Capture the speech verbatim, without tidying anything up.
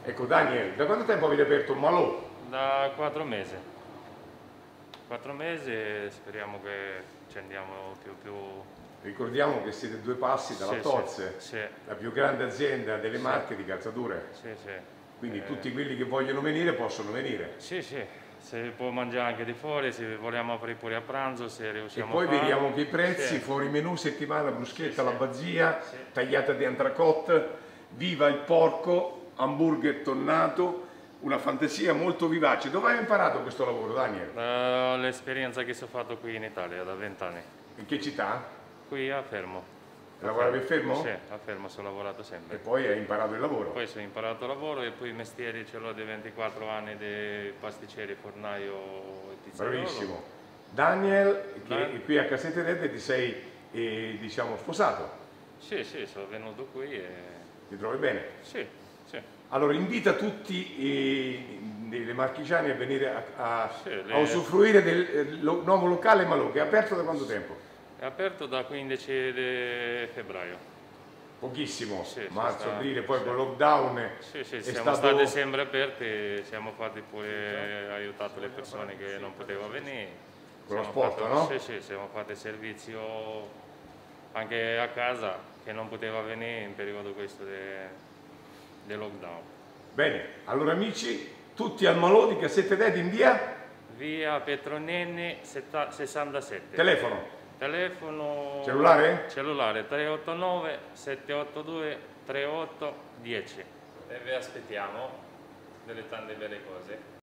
Ecco Daniel, da quanto tempo avete aperto un Malò? Da quattro mesi. Quattro mesi e speriamo che ci andiamo più più... Ricordiamo che siete due passi dalla Sì, Tozze, sì, sì. la più grande azienda delle Sì. Marche di calzature. Sì, sì. Quindi Eh, tutti quelli che vogliono venire possono venire. Sì, sì, si può mangiare anche di fuori, se vogliamo aprire pure a pranzo, se E riusciamo poi a farlo. vediamo che i prezzi, Sì. fuori menù, settimana, bruschetta, Sì, alla sì. bazzia, Sì. tagliata di entrecote, viva il porco, hamburger tonnato, una fantasia molto vivace. Dove hai imparato questo lavoro, Daniel? L'esperienza che ho fatto qui in Italia da vent'anni. In che città? Qui a Fermo. Lavoravi a Fermo? Sì, a Fermo sono lavorato E sempre. poi hai imparato il lavoro? Poi ho imparato lavoro e poi mestieri ce l'ho di ventiquattro anni di pasticcere, fornaio e pizzaiolo. Bravissimo. Daniel, che Dan- qui a Casetedette ti sei, eh, diciamo, sposato. Sì, sì, sono venuto qui e... Ti trovi bene? Sì, sì. Allora invita tutti i, i marchigiani a venire a, a, Sì, le- a usufruire del eh, lo- nuovo locale Malò, che è aperto da quanto tempo? È aperto da quindici di febbraio. Pochissimo, Sì, sì, marzo, sta- aprile, poi sì. con il lockdown Sì, sì, è siamo stato... stati sempre aperti, siamo fatti pure aiutato le persone che non potevano venire. Con lo Siamo sport, fatto- no? Sì, sì, siamo fatti servizio anche a casa che non poteva venire in periodo questo di lockdown. Bene, allora amici, tutti al Malò di Casetedette in via? Via Petronenni setta- sessantasette. Telefono? Telefono Cellulare? cellulare tre otto nove sette otto due tre otto uno zero. E vi aspettiamo delle tante belle cose.